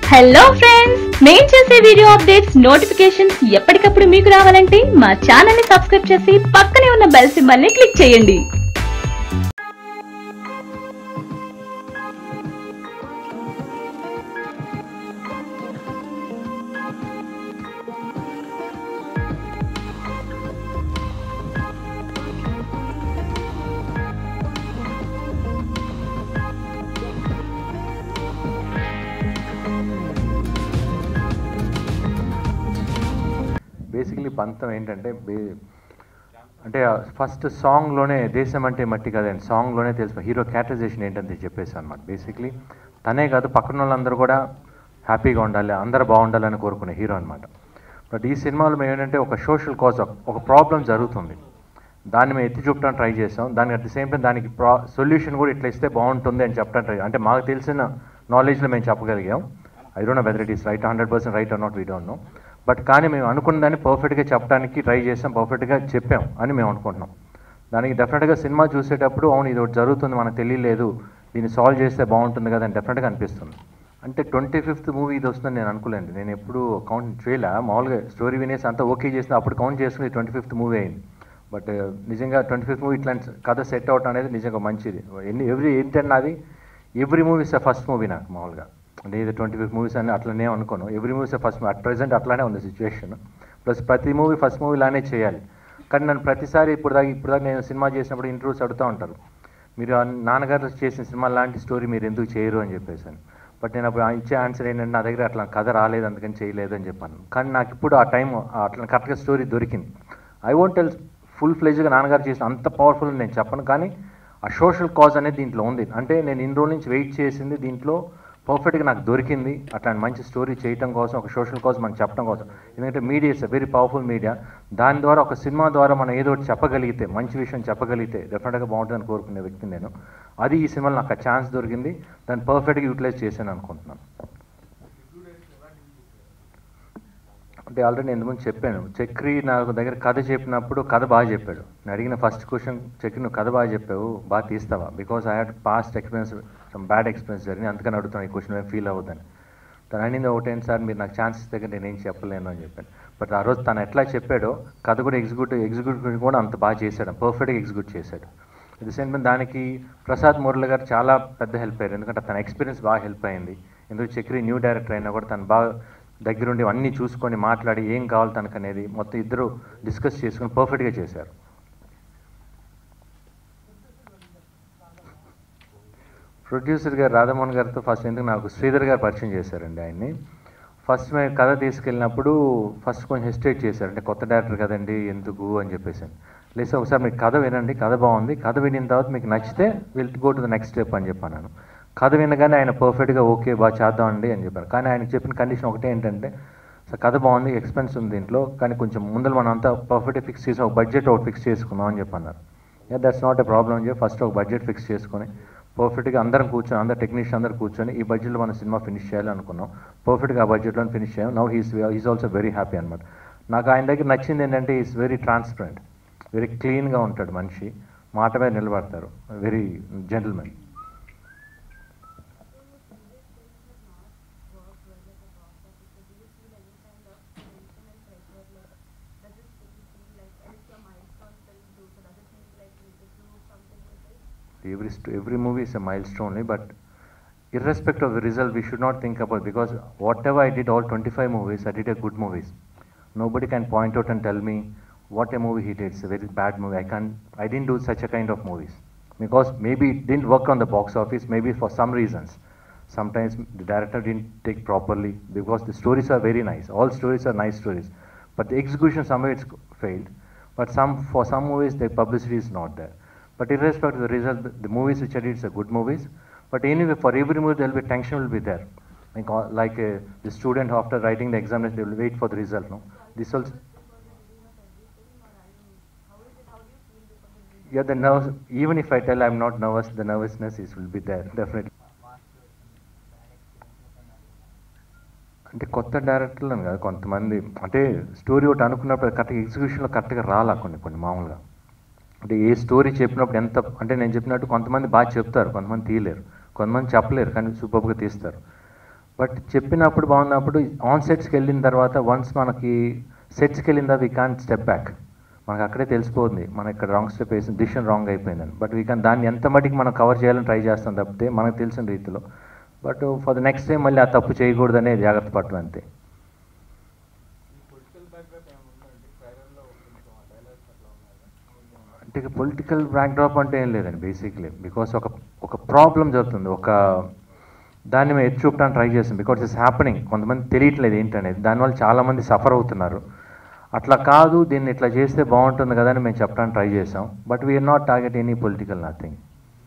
Hello friends, నేను చేసే video updates notifications ఎప్పటికప్పుడు మీకు రావాలంటే మా ఛానల్ ని సబ్స్క్రైబ్ చేసి పక్కనే ఉన్న బెల్ సింబల్ ని క్లిక్ చేయండి. బేసిక్లీ పంతం ఏంటంటే అంటే ఫస్ట్ సాంగ్లోనే దేశం అంటే మట్టి కదండి, సాంగ్లోనే తెలుసు హీరో క్యారెక్టరైజేషన్ ఏంటంటే చెప్పేసి అనమాట. బేసిక్లీ తనే కాదు, పక్కన వాళ్ళందరూ కూడా హ్యాపీగా ఉండాలి, అందరూ బాగుండాలని కోరుకునే హీరో అనమాట. బట్ ఈ సినిమాలో మేము ఏంటంటే ఒక సోషల్ కాజ్, ఒక ప్రాబ్లం జరుగుతుంది, దాన్ని మేము ఎత్తి చూపడానికి ట్రై చేసాం. దానికి అట్ ది సేమ్ టైం దానికి సొల్యూషన్ కూడా ఇట్లా ఇస్తే బాగుంటుంది అని చెప్పడానికి ట్రై, అంటే మాకు తెలిసిన నాలెడ్జ్లో మేము చెప్పగలిగాం. I don't know whether it is right 100% right or not, we don't know. But కానీ మేము అనుకున్న దాన్ని పర్ఫెక్ట్గా చెప్పడానికి ట్రై చేసాం, పర్ఫెక్ట్గా చెప్పాం అని మేము అనుకుంటున్నాం. దానికి డెఫినెట్గా సినిమా చూసేటప్పుడు అవును ఇది ఒకటి జరుగుతుంది, మనకు తెలియలేదు, దీన్ని సాల్వ్ చేస్తే బాగుంటుంది కదా అని డెఫినెట్గా అనిపిస్తుంది. అంటే 25th మూవీ ఇది వస్తుందని నేను అనుకోలేదు. నేను ఎప్పుడు కౌంట్ చేయలే, మామూలుగా స్టోరీ వినేసి అంతా ఓకే చేసిన అప్పుడు కౌంట్ చేసుకుని 25th మూవీ అయింది. బట్ నిజంగా 25th మూవీ ఇట్లాంటి కథ సెట్ అవుట్ అనేది నిజంగా మంచిది. ఏంటన్నా అది every movie is first movie నాకు మామూలుగా, అంటే ఇది 25 మూవీస్ అని అట్లనే అనుకోను. Every movies first at present అట్లానే ఉంది సిచ్యువేషన్. ప్లస్ ప్రతి మూవీ ఫస్ట్ మూవీ లానే చేయాలి. కానీ నన్ను ప్రతిసారి ఇప్పుడు దాకా నేను సినిమా చేసినప్పుడు ఇంటర్వ్యూస్ అడుగుతూ ఉంటారు, మీరు నాన్నగారు చేసిన సినిమా లాంటి స్టోరీ మీరు ఎందుకు చేయరు అని చెప్పేసాను. బట్ నేను అప్పుడు ఇచ్చే ఆన్సర్ ఏంటంటే నా దగ్గర అట్లా కథ రాలేదు అందుకని చేయలేదు అని చెప్పాను. కానీ నాకు ఇప్పుడు ఆ టైం అట్లా కరెక్ట్గా స్టోరీ దొరికింది. ఐ వోంట్ టెల్ ఫుల్ ఫ్లెజ్గా నాన్నగారు చేసిన అంత పవర్ఫుల్ నేను చెప్పను, కానీ ఆ సోషల్ కాజ్ అనేది దీంట్లో ఉంది. అంటే నేను ఇన్ని రోజుల నుంచి వెయిట్ చేసింది దీంట్లో పర్ఫెక్ట్గా నాకు దొరికింది. అట్లాంటి మంచి స్టోరీ చేయటం కోసం, ఒక సోషల్ కాజ్ మనం చెప్పడం కోసం. ఎందుకంటే media is very powerful media. దాని ద్వారా ఒక సినిమా ద్వారా మనం ఏదో ఒకటి చెప్పగలిగితే, మంచి విషయం చెప్పగలిగితే డెఫినెట్గా బాగుంటుందని కోరుకునే వ్యక్తిని నేను. అది ఈ సినిమాలో నాకు ఆ ఛాన్స్ దొరికింది, దాన్ని పర్ఫెక్ట్గా యూటిలైజ్ చేశాను అనుకుంటున్నాను. అంటే ఆల్రెడీ నేను ముందు చెప్పాను, చక్రి నాకు దగ్గర కథ చెప్పినప్పుడు కథ బాగా చెప్పాడు. నేను అడిగిన ఫస్ట్ క్వశ్చన్, చక్రి నువ్వు కథ బాగా చెప్పావు, బాగా తీస్తావా, because I had past experience, some bad experience జరిగింది, అందుకని అడుగుతాను ఈ క్వశ్చన్ ఏం ఫీల్ అవ్వద్దని. తను అనింది ఒకటేంటి సార్ మీరు నాకు ఛాన్సెస్ దగ్గర నేనేం చెప్పలేను అని చెప్పాను. బట్ ఆ రోజు తను ఎట్లా చెప్పాడో కథ కూడా ఎగ్జిక్యూట్ కూడా అంత బాగా చేశాడు, పర్ఫెక్ట్గా ఎగ్జిక్యూట్ చేశాడు. ఇది సేమ్ టైం దానికి ప్రసాద్ మురళి గారు చాలా పెద్ద హెల్ప్ అయ్యారు, ఎందుకంటే తన ఎక్స్పీరియన్స్ బాగా హెల్ప్ అయింది. ఎందుకంటే చక్రి న్యూ డైరెక్టర్ అయినా కూడా తను బాగా దగ్గరుండి అన్నీ చూసుకొని మాట్లాడి ఏం కావాలి తనకు అనేది మొత్తం ఇద్దరు డిస్కస్ చేసుకొని పర్ఫెక్ట్గా చేశారు. ప్రొడ్యూసర్ గారు రాధామోహన్ గారితో ఫస్ట్ ఎందుకు నాకు శ్రీధర్ గారు పరిచయం చేశారండి ఆయన్ని. ఫస్ట్ మేము కథ తీసుకెళ్ళినప్పుడు ఫస్ట్ కొంచెం హెసిటేట్ చేశారు, అంటే కొత్త డైరెక్టర్ కదండి ఎందుకు అని చెప్పేసి. లేదు ఒకసారి మీకు కథ వినండి, కథ బాగుంది, కథ వినిన తర్వాత మీకు నచ్చితే will go to the next step అని చెప్పాను. కథ వినగానే ఆయన పర్ఫెక్ట్గా ఓకే బాగా చేద్దామండి అని చెప్పారు. కానీ ఆయన చెప్పిన కండిషన్ ఒకటే ఏంటంటే, సార్ కథ బాగుంది, ఎక్స్పెన్స్ ఉంది దీంట్లో, కానీ కొంచెం ముందర మనం అంతా పర్ఫెక్ట్గా ఫిక్స్ చేసి ఒక బడ్జెట్ ఒకటి ఫిక్స్ చేసుకుందాం అని చెప్పన్నారు. దట్స్ నాట్ ఎ ప్రాబ్లం అని చెప్పి ఫస్ట్ ఒక బడ్జెట్ ఫిక్స్ చేసుకొని పర్ఫెక్ట్గా అందరం కూర్చొని, అందరు టెక్నీషియన్ అందరూ కూర్చొని ఈ బడ్జెట్లో మన సినిమా ఫినిష్ చేయాలి అనుకున్నాం. పర్ఫెక్ట్గా ఆ బడ్జెట్లో ఫినిష్ చేయాం. Now he's also very happy అనమాట. నాకు ఆయన దగ్గర నచ్చింది ఏంటంటే ఈస్ వెరీ ట్రాన్స్పరెంట్, వెరీ క్లీన్గా ఉంటాడు మనిషి, మాట మీద నిలబడతారు, very gentlemen. Every movie is a milestone, but irrespective of the result, we should not think about, because whatever I did, all 25 movies, I did a good movies. Nobody can point out and tell me what a movie he did. It's a very bad movie. I didn't do such a kind of movies, because maybe it didn't work on the box office, maybe for some reasons. Sometimes the director didn't take properly, because the stories are very nice. All stories are nice stories, but the execution somewhere it's failed. But for some movies, the publicity is not there. But irrespective of the result, the movies which I did are good movies. But anyway, for every movie there will be tension will be there. Like the student after writing the examination, they will wait for the result. No, this also. Yeah, the nerves. Even if I tell I'm not nervous, the nervousness will be there definitely. అంటే కొత్త డైరెక్టర్లను కాదు, కొంతమంది అంటే story ఒకటి అనుకున్నప్పుడు కరెక్ట్గా ఎగ్జిక్యూషన్లో కరెక్ట్గా రాలా కొన్ని మామూలుగా. అంటే ఏ స్టోరీ చెప్పినప్పుడు ఎంత, అంటే నేను చెప్పినట్టు కొంతమంది బాగా చెప్తారు, కొంతమంది తీయలేరు, కొంతమంది చెప్పలేరు కానీ సూపర్గా తీస్తారు. బట్ చెప్పినప్పుడు బాగున్నప్పుడు ఆన్ సెట్స్కి వెళ్ళిన తర్వాత వన్స్ మనకి సెట్స్కి వెళ్ళిన తర్వాత వీ కాంట్ స్టెప్ బ్యాక్. మనకు అక్కడే తెలిసిపోతుంది మనం ఇక్కడ రాంగ్ స్టెప్ వేసిన డిసిషన్ రాంగ్ అయిపోయిందని. బట్ వీ కాన్ దాన్ని ఎంత మటుకు మనం కవర్ చేయాలని ట్రై చేస్తాం తప్పితే మనకు తెలిసిన రీతిలో. But for the next time మళ్ళీ ఆ తప్పు చేయకూడదనే జాగ్రత్త పడటం అంతే. అంటే పొలిటికల్ బ్యాక్డ్రాప్ అంటే ఏం లేదండి బేసిక్లీ. బికాస్ ఒక ప్రాబ్లం జరుగుతుంది, ఒక దాన్ని మేము ఎత్తి చూపడానికి ట్రై చేస్తాం. బికాస్ ఇట్స్ హ్యాపెనింగ్, కొంతమంది తెలియట్లేదు ఏంటనేది, దానివల్ల చాలామంది సఫర్ అవుతున్నారు. అట్లా కాదు, దీన్ని ఇట్లా చేస్తే బాగుంటుంది కదా అని మేము చెప్పడానికి ట్రై చేసాం. But we are not target any political nothing.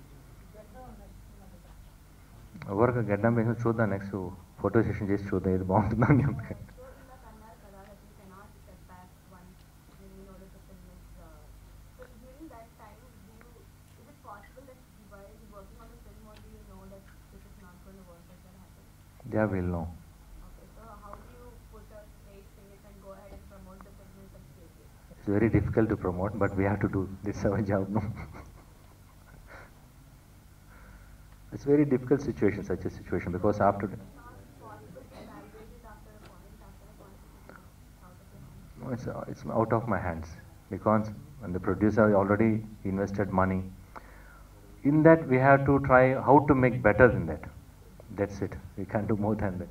ఎవరికి గడ్డం వేసి చూద్దాం, నెక్స్ట్ ఫోటో సెషన్ చేసి చూద్దాం ఏది బాగుంటుందని. అందుకని Yeah, we'll know. Okay, so how do you put a straight face and go ahead and promote the film in such cases? It's very difficult to promote, but we have to do. This is our job, no? It's very difficult situation, such a situation, because after. No, it's out of my hands, because when the producer already invested money. In that, we have to try how to make better than that. That's it. We can't do more than that.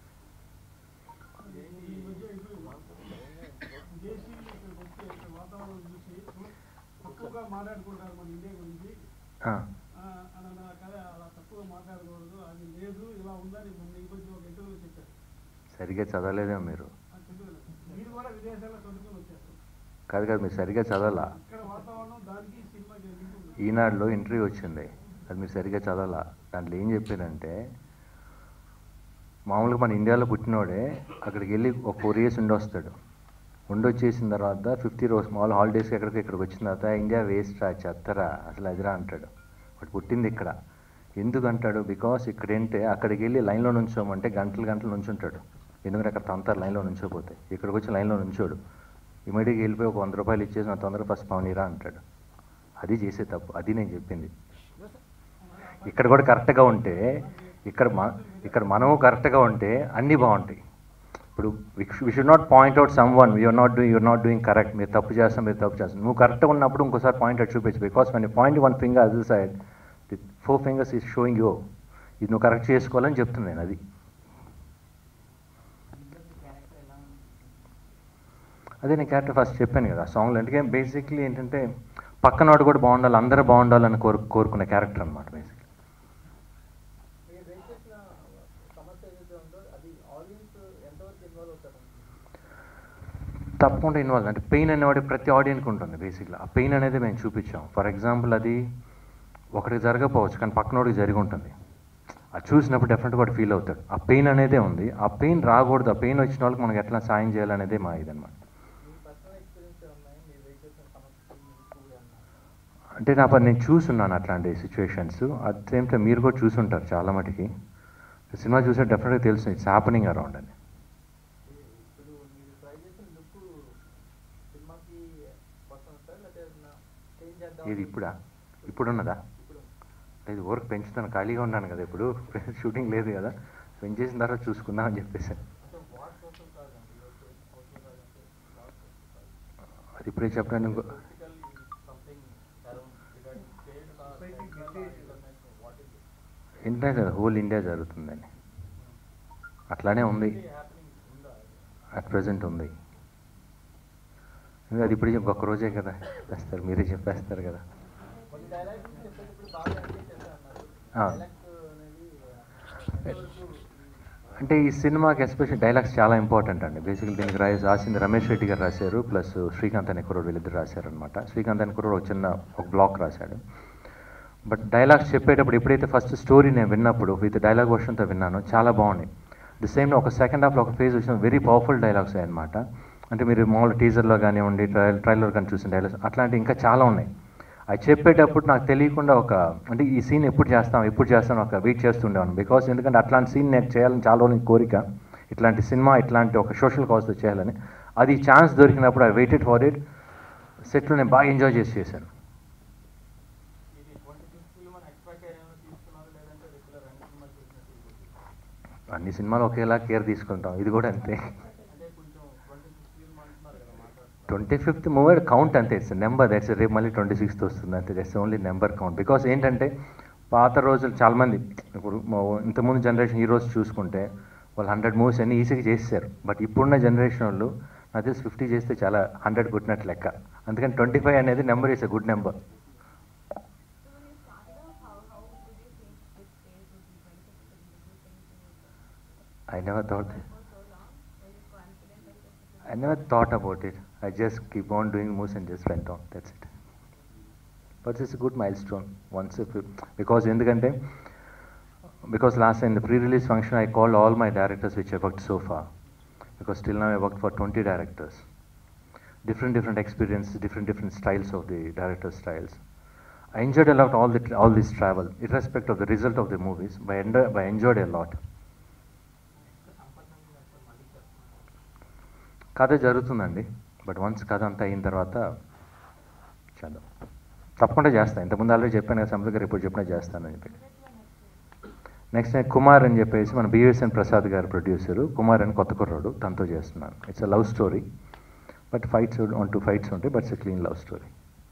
సరిగ్గా చదవలేదేమో మీరు. కాదు కాదు, మీరు సరిగ్గా చదవాలా. ఈనాడులో interview వచ్చింది, అది మీరు సరిగ్గా చదవాలా. దాంట్లో ఏం చెప్పారంటే, మామూలుగా మన ఇండియాలో పుట్టినోడే అక్కడికి వెళ్ళి ఒక 4 years ఉండొస్తాడు. ఉండొచ్చేసిన తర్వాత 50 రోజు మామూలు హాలిడేస్కి ఇక్కడికి వచ్చిన తర్వాత ఇండియా వేస్ట్ రా, చెత్తరా, అసలు అదిరా అంటాడు. బట్ పుట్టింది ఇక్కడ. ఎందుకు అంటాడు? బికాస్ ఇక్కడేంటే అక్కడికి వెళ్ళి లైన్లో నుంచోమంటే గంటలు నుంచుంటాడు. ఎందుకంటే అక్కడ తంతారు లైన్లో నుంచోపోతే. ఇక్కడికి వచ్చి లైన్లో నుంచోడు. ఇమీడియట్గా వెళ్ళిపోయి ఒక 100 రూపాయలు ఇచ్చేసి నా తొందరగా ఫస్ట్ పవనీరా అంటాడు. అది చేసే తప్పు. అది నేను చెప్పింది. ఇక్కడ కూడా కరెక్ట్గా ఉంటే, ఇక్కడ మనము కరెక్ట్గా ఉంటే అన్నీ బాగుంటాయి. ఇప్పుడు we should not point out someone, you are not doing correct, మీరు తప్పు చేస్తాం. నువ్వు కరెక్ట్గా ఉన్నప్పుడు ఇంకోసారి పాయింట్ అవుట్ చూపించు. Because when you point one finger other side, the 4 fingers is showing you. ఇది నువ్వు కరెక్ట్ చేసుకోవాలని చెప్తుంది నేను. అది అదే నేను క్యారెక్టర్ ఫస్ట్ చెప్పాను కదా సాంగ్లో. అంటే బేసిక్లీ ఏంటంటే పక్కనోడు కూడా బాగుండాలి, అందరూ బాగుండాలని కోరుకునే క్యారెక్టర్ అనమాట బేసిక్లీ. తప్పకుండా ఇన్వాల్వ్. అంటే పెయిన్ అనేవాడి ప్రతి ఆడియన్కి ఉంటుంది బేసిక్గా. ఆ పెయిన్ అనేది మేము చూపించాం. ఫర్ ఎగ్జాంపుల్, అది ఒకటికి జరగకపోవచ్చు కానీ పక్కనోడికి జరిగి ఉంటుంది. అది చూసినప్పుడు డెఫినెట్గా వాడు ఫీల్ అవుతాడు. ఆ పెయిన్ అనేదే ఉంది. ఆ పెయిన్ రాకూడదు. ఆ పెయిన్ వచ్చిన వాళ్ళకి మనకి ఎట్లా సాయం చేయాలనేదే మా ఇదనమాట. అంటే నేను చూసున్నాను అట్లాంటి సిచ్యువేషన్స్. అట్ సేమ్ టైం మీరు కూడా చూసుంటారు చాలా మటుకి. సినిమా చూసే డెఫినెట్గా తెలుసు ఇట్స్ హ్యాపెనింగ్ అరౌండ్ అని. ఇది ఇప్పుడున్నదా? లేదు, వర్క్ పెంచుతాను, ఖాళీగా ఉన్నాను కదా ఇప్పుడు, షూటింగ్ లేదు కదా, పెంచేసిన తర్వాత చూసుకుందాం అని చెప్పేసి. అది ఇప్పుడే చెప్పాను. ఇంటర్నేషనల్, హోల్ ఇండియా జరుగుతుందని అట్లానే ఉంది. అట్ ప్రజెంట్ ఉంది. అది ఇప్పుడు ఇంకొక రోజే కదా చెప్పేస్తారు, మీరే చెప్పేస్తారు కదా. అంటే ఈ సినిమాకి ఎస్పెషల్ డైలాగ్స్ చాలా ఇంపార్టెంట్ అండి. బేసికలీ దీనికి రాసింది రమేష్ రెడ్డి గారు రాశారు, ప్లస్ శ్రీకాంత్ అనే కుర్రోడు, వీళ్ళిద్దరు రాశారనమాట. శ్రీకాంత్ అనే కుర్రోడు ఒక బ్లాక్ రాశాడు. బట్ డైలాగ్స్ చెప్పేటప్పుడు ఎప్పుడైతే ఫస్ట్ స్టోరీ నేను విన్నప్పుడు విత్ డైలాగ్ వర్షన్తో విన్నానో చాలా బాగున్నాయి. ది సేమ్ ఒక సెకండ్ హాఫ్లో ఒక ఫేజ్ వచ్చిన వెరీ పవర్ఫుల్ డైలాగ్స్ అనమాట. అంటే మీరు మామూలు టీజర్లో కానివ్వండి, ట్రైలర్ కానీ చూసిన డైలాగ్స్ అట్లాంటివి ఇంకా చాలా ఉన్నాయి. అది చెప్పేటప్పుడు నాకు తెలియకుండా అంటే ఈ సీన్ ఎప్పుడు చేస్తాం ఒక వెయిట్ చేస్తుండేవాను. బికాస్ ఎందుకంటే అట్లాంటి సీన్ నేను చేయాలని చాలా రోజులు కోరిక, ఇట్లాంటి సినిమా, ఇట్లాంటి ఒక సోషల్ కాజ్తో చేయాలని. అది ఛాన్స్ దొరికినప్పుడు ఐ వెయిటెడ్ ఫర్ ఇట్. సెట్లో నేను బాగా ఎంజాయ్ చేశాను. అన్ని సినిమాలు ఒకేలా కేర్ తీసుకుంటాం, ఇది కూడా అంతే. 25th మూవీ కౌంట్ అంతే, ఇట్స్ నెంబర్, దట్స్ రేపు మళ్ళీ 26th వస్తుంది అంతే, that's only number count. Because ఏంటంటే పాత రోజులు చాలామంది ఇప్పుడు ఇంతకుముందు జనరేషన్ హీరోస్ చూసుకుంటే వాళ్ళు 100 మూవీస్ అన్నీ ఈజీగా చేస్తారు. బట్ ఇప్పుడున్న జనరేషన్ వాళ్ళు నాకు తెలిసి 50 చేస్తే చాలా 100 కొట్టినట్టు లెక్క. అందుకని 25 అనేది number is a good number. I never thought about it. I just keep on doing moves and just went on. That's it. But it's a good milestone. Because last time in the pre-release function, I called all my directors which I worked so far. Because till now I worked for 20 directors. Different experiences, different styles of the director styles. I enjoyed a lot all this travel, irrespective of the result of the movies. But I enjoyed a lot. కథ జరుగుతుందండి, but once కథ అంతా అయిన తర్వాత చేద్దాం, తప్పకుండా చేస్తాను. ఇంతకుముందు ఆల్రెడీ చెప్పాను కదా, సంపద గారు ఇప్పుడు చెప్పినా చేస్తానని చెప్పి. నెక్స్ట్ నేను కుమార్ అని చెప్పేసి మన బిఎస్ఎన్ ప్రసాద్ గారు ప్రొడ్యూసరు, కుమార్ అని కొత్త కుర్రాడు, తనతో చేస్తున్నాను. It's a love story, but fights 1-2 fights ఉంటాయి, but it's a clean love story.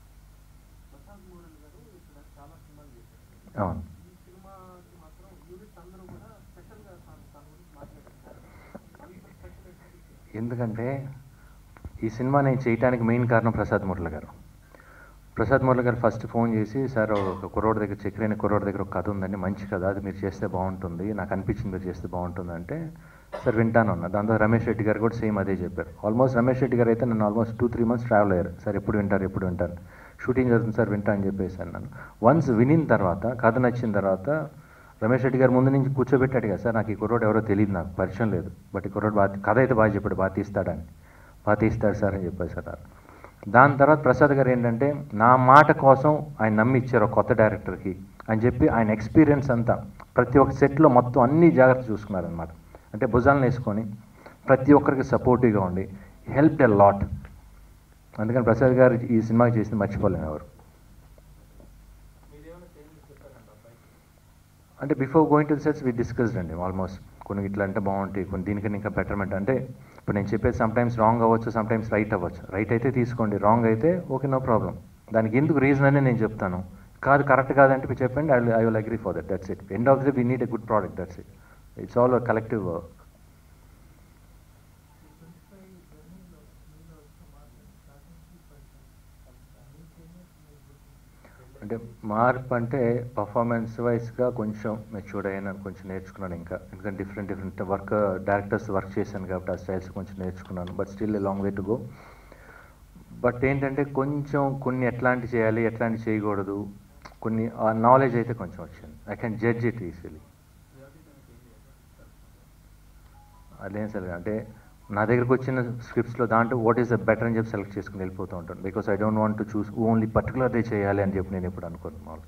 అవును, ఎందుకంటే ఈ సినిమా నేను చేయడానికి మెయిన్ కారణం ప్రసాద్ మురళ గారు. ప్రసాద్ మురళ గారు ఫస్ట్ ఫోన్ చేసి, సార్ ఒక కుర్రోడి దగ్గర, చక్రైన కుర్రోడి దగ్గర ఒక కథ ఉందండి, మంచి కథ, అది మీరు చేస్తే బాగుంటుంది, నాకు అనిపించింది మీరు చేస్తే బాగుంటుంది అంటే, సార్ వింటాను అన్న. దాంతో రమేష్ రెడ్డి గారు కూడా సేమ్ అదే చెప్పారు. ఆల్మోస్ట్ రమేష్ రెడ్డి గారు అయితే నన్ను ఆల్మోస్ట్ 2-3 months ట్రావెల్ అయ్యారు. సార్ ఎప్పుడు వింటారు, షూటింగ్ జరుగుతుంది సార్ వింటా అని చెప్పేసి అన్నాను. వన్స్ వినిన తర్వాత, కథ నచ్చిన తర్వాత రమేష్ రెడ్డి గారు ముందు నుంచి కూర్చోబెట్టాడు కదా, సార్ నాకు ఈ కుర్రోడు ఎవరో తెలియదు, నాకు పరిచయం లేదు, బట్ ఈ కుర్రోడు కథ అయితే బాగా చెప్పాడు, బాగా తీస్తాడు సార్ అని చెప్పేసి అన్నారు. దాని తర్వాత ప్రసాద్ గారు ఏంటంటే నా మాట కోసం ఆయన నమ్మి ఇచ్చారు ఒక కొత్త డైరెక్టర్కి అని చెప్పి, ఆయన ఎక్స్పీరియన్స్ అంతా ప్రతి ఒక్క సెట్లో మొత్తం అన్ని జాగ్రత్త చూసుకున్నారనమాట. అంటే భుజాలను వేసుకొని ప్రతి ఒక్కరికి సపోర్టివ్గా ఉండి హెల్ప్ ఎ లాట్. అందుకని ప్రసాద్ గారు ఈ సినిమాకి చేసింది మర్చిపోలేము ఎవరు. అంటే before going to the sets we discussed అండి ఆల్మోస్ట్, కొన్ని ఇట్లా అంటే బాగుంటాయి, కొన్ని దీనికన్నా ఇంకా బెటర్మెంట్. అంటే ఇప్పుడు నేను చెప్పేది సమ్టైమ్స్ రాంగ్ అవ్వచ్చు, సమ్టైమ్స్ రైట్ అవ్వచ్చు. రైట్ అయితే తీసుకోండి, రాంగ్ అయితే ఓకే నో ప్రాబ్లం. దానికి ఎందుకు రీజన్ అని నేను చెప్తాను, కాదు కరెక్ట్ కాదంటే మీరు చెప్పండి, I will agree for that, that's it. End of the day we need a good product, that's it. It's all a collective work. అంటే మార్పు అంటే పర్ఫార్మెన్స్ వైజ్గా కొంచెం మెచ్యూర్డ్ అయినా, కొంచెం నేర్చుకున్నాను ఇంకా. ఎందుకంటే డిఫరెంట్ వర్క్ డైరెక్టర్స్ వర్క్ చేశాను కాబట్టి ఆ స్టైల్స్ కొంచెం నేర్చుకున్నాను. But still a long way to go. But ఏంటంటే కొంచెం కొన్ని ఎట్లాంటి చేయాలి, ఎట్లాంటి చేయకూడదు, కొన్ని నాలెడ్జ్ అయితే కొంచెం వచ్చింది. I can judge it easily. అదేం సార్ అంటే నా దగ్గరకు వచ్చిన స్క్రిప్ట్స్లో దాంట్లో వాట్ ఈస్ ద బెటర్ అని చెప్పి సెలెక్ట్ చేసుకుని వెళ్ళిపోతూ ఉంటాను. Because I don't want to choose only పర్టికులర్దే చేయాలి అని చెప్పి నేను ఎప్పుడు అనుకున్నాను.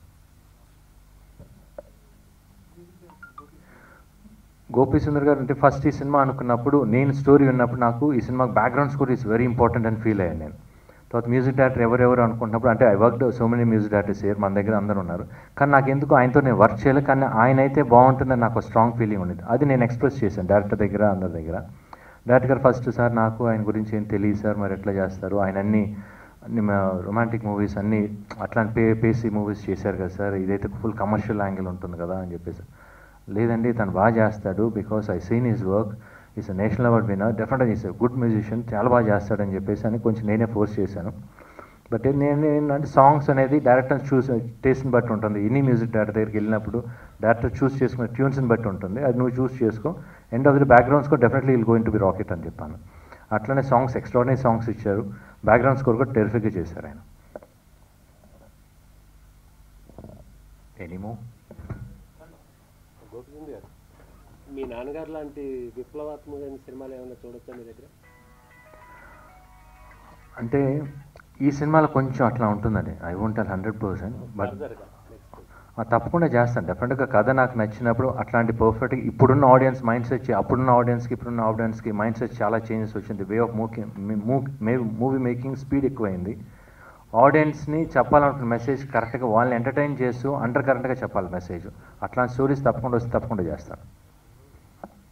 గోపీసుందర్ గారు అంటే ఫస్ట్ ఈ సినిమా అనుకున్నప్పుడు, నేను స్టోరీ విన్నప్పుడు నాకు ఈ సినిమాకి background score is very important అని ఫీల్ అయ్యాను నేను. తర్వాత మ్యూజిక్ డైరెక్టర్ ఎవరెవరు అనుకుంటున్నప్పుడు, అంటే I worked so many music directors here, మన దగ్గర అందరూ ఉన్నారు, కానీ నాకు ఎందుకు ఆయనతో నేను వర్క్ చేయాలి, కానీ ఆయన అయితే బాగుంటుందని నాకు స్ట్రాంగ్ ఫీలింగ్ ఉండేది. అది నేను ఎక్స్ప్రెస్ చేశాను డైరెక్టర్ దగ్గర, అందరి దగ్గర. డైరెక్టర్ గారు ఫస్ట్, సార్ నాకు ఆయన గురించి ఏం తెలియదు సార్, మరి ఎట్లా చేస్తారు, ఆయన అన్ని రొమాంటిక్ మూవీస్ అన్నీ అట్లాంటి పేసీ మూవీస్ చేశారు కదా సార్, ఇదైతే ఫుల్ కమర్షియల్ యాంగిల్ ఉంటుంది కదా అని చెప్పేసి. లేదండి తను బాగా చేస్తాడు, because I seen his work, is a national award winner, డెఫినెట్గా ఈస్ అ గుడ్ మ్యూజిషియన్, చాలా బాగా చేస్తాడని చెప్పేసి అని కొంచెం నేనే ఫోర్స్ చేశాను. బట్ నేను ఏంటంటే సాంగ్స్ అనేది డైరెక్టర్ టేస్ట్ని బట్టి ఉంటుంది. ఎనీ మ్యూజిక్ డైరెక్టర్ దగ్గరికి వెళ్ళినప్పుడు డైరెక్టర్ చూస్ చేసుకునే ట్యూన్స్ని బట్టి ఉంటుంది, అది నువ్వు చూస్ చేసుకో. End of the background score definitely will going to be rocket అని చెప్పాను. అట్లనే సాంగ్స్ ఎక్స్ట్రాడినరీ సాంగ్స్ ఇచ్చారు, బ్యాక్గ్రౌండ్ స్కోర్ కూడా టెరిఫిక్గా చేశారు ఆయన. ఎనీమో మీ నాన్నగారు లాంటి విప్లవాత్మకమైన సినిమాలు ఏమైనా చూడొచ్చా మీ దగ్గర? అంటే ఈ సినిమాలో కొంచెం అట్లా ఉంటుందండి, ఐ వోంట్ టెల్ 100%, బట్ తప్పకుండా చేస్తాను. డెఫినెట్గా కథ నాకు నచ్చినప్పుడు అట్లాంటి పర్ఫెక్ట్గా ఇప్పుడున్న ఆడియన్స్ మైండ్ సెట్, అప్పుడున్న ఆడియన్స్కి ఇప్పుడున్న ఆడియన్స్కి మైండ్ సెట్ చాలా చేంజెస్ వచ్చింది. Way of movie making speed ఎక్కువైంది. ఆడియన్స్ని చెప్పాలనుకున్న మెసేజ్ కరెక్ట్గా వాళ్ళని ఎంటర్టైన్ చేస్తూ అండర్ కరెంట్గా చెప్పాలి మెసేజ్. అట్లాంటి స్టోరీస్ తప్పకుండా చేస్తాను.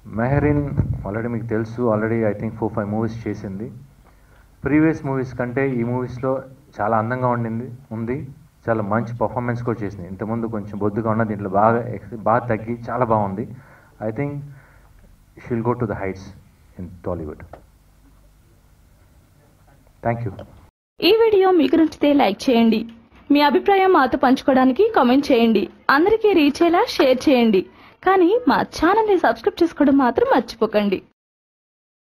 మెహరీన్ ఆల్రెడీ మీకు తెలుసు, ఆల్రెడీ ఐ థింక్ 4-5 మూవీస్ చేసింది. ప్రీవియస్ మూవీస్ కంటే ఈ మూవీస్లో చాలా అందంగా ఉంది, చాలా మంచి పర్ఫార్మెన్స్ కూడా చేసింది. ఇంతకుముందు కొంచెం బొద్దుగా ఉన్న దీంట్లో బాగా తగ్గి చాలా బాగుంది. I think she will go to the heights in Tollywood. Thank you. ఈ వీడియో మీకు నచ్చితే లైక్ చేయండి, మీ అభిప్రాయం మాతో పంచుకోవడానికి కామెంట్ చేయండి, అందరికీ రీచ్ అయ్యేలా షేర్ చేయండి. కానీ మా ఛానల్ని సబ్స్క్రైబ్ చేసుకోవడం మాత్రం మర్చిపోకండి.